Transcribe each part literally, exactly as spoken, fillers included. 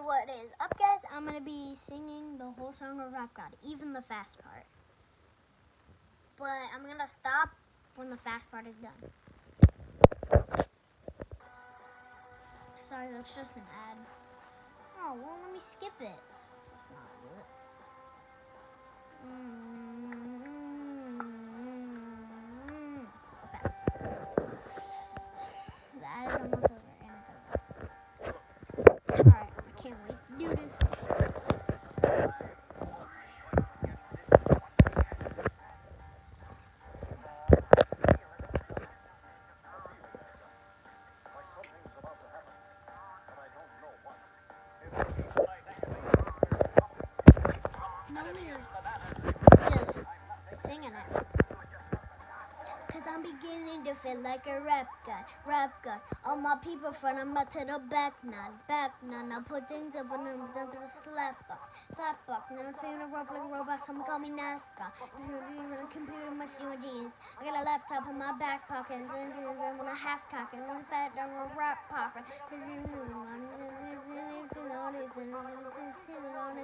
what is up, guys? I'm gonna be singing the whole song of Rap God, even the fast part. But I'm gonna stop when the fast part is done. Sorry, that's just an ad. Oh, well, let me skip it. Let's not do it. Mm-hmm. Okay. The ad is almost over, and it's over. Alright, I can't wait to do this. No lyrics, just singing it. Cause I'm beginning to feel like a rap god, rap god. All my people from the mud to the back now, back now. Now put things up on them, jump as a slap box, slap box. Now I'm saying a rope like a robot, some call me NASCAR. This is a computer, much do genius. I got a laptop in my back pocket, and then when I half cock and when I fat down a rap puffer. Cause you know, I'm on this and on this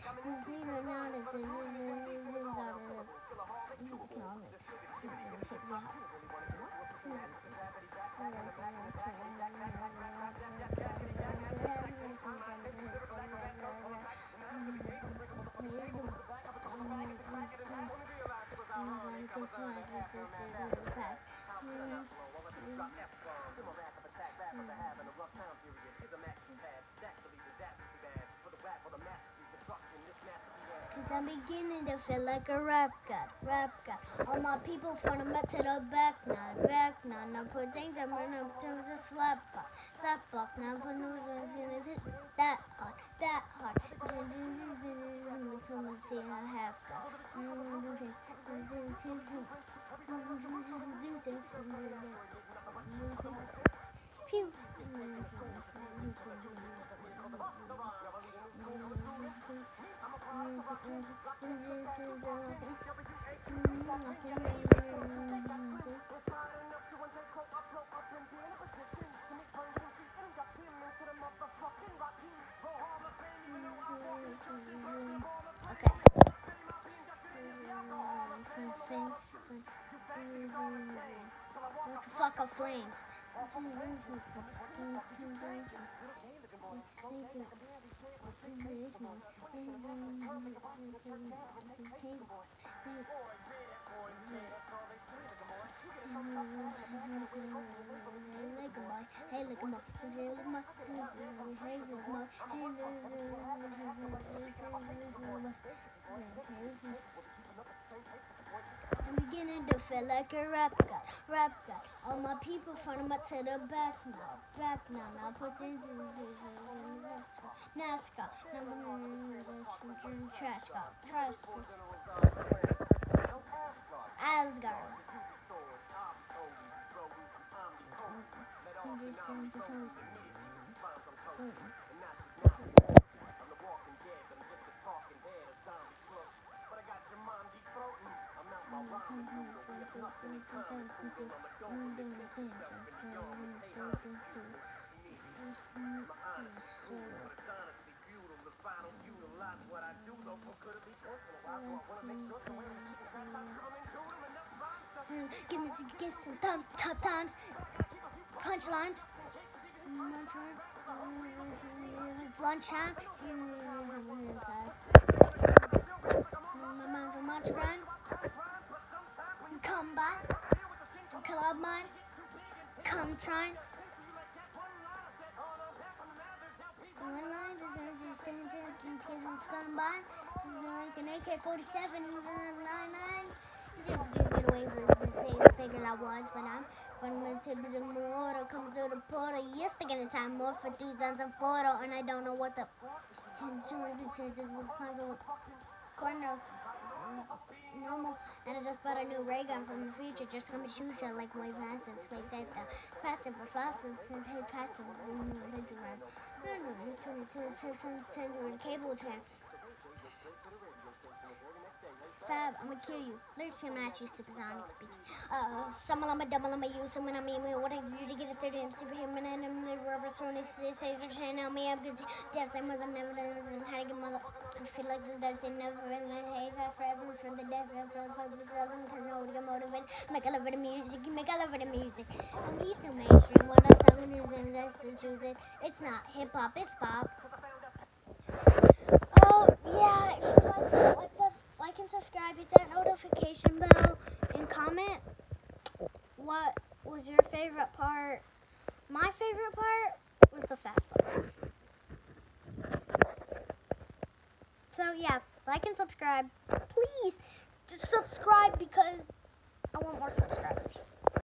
Cause I'm beginning to feel like a rap god, rap god. All my people from the mud to the back now, back now. Now put things up in up to the slap box, slap box. Now put news in it that hard, that hard. Someone see I have Pew. Okay. What the fuck are flames? Hey, look at my, hey, look at my, hey, look at my, I'm beginning to feel like a rap god, rap god. All my people from the mud to the back now, back now. Now put things in NASCAR, now trash god, trash Asgard. Give me some, give some thumb, tough times, punchlines, lunchtime, munch grind, come by, club mine, come try. One line is gone by, like an A K forty-seven, nine nine. Just get away from the bigger I was, but I'm from the tip of the mortar, coming through the portal. Used to get a time more for two sons of photo, and I don't know what the corners normal. And I just bought a new ray gun from the future, just gonna be shooting shit like Wayne Manson. It's way that it's passive, but faster than it's passive. Twenty-two cents with a cable train. Fab, I'm gonna kill you. Lyrics coming at you, supersonic speaking. Uh, some of them are double, I'm gonna use some, and I mean, what I do to get it through to him, superhuman, and I'm the rubber, so they say the chain on me, I'm good. Death, I'm mother, never done this, and how to get mother. I feel like the death, and never in my haze, I forever from the death, I feel like the seldom, because nobody get motivated. Make a love of the music, you make a love of the music. And we used to mainstream, what I'm talking is, and that's to choose it. It's not hip hop, it's pop. Oh, yeah, if you like, like, sub- like and subscribe, hit that notification bell, and comment what was your favorite part. My favorite part was the fast part. So, yeah, like and subscribe. Please, just subscribe because I want more subscribers.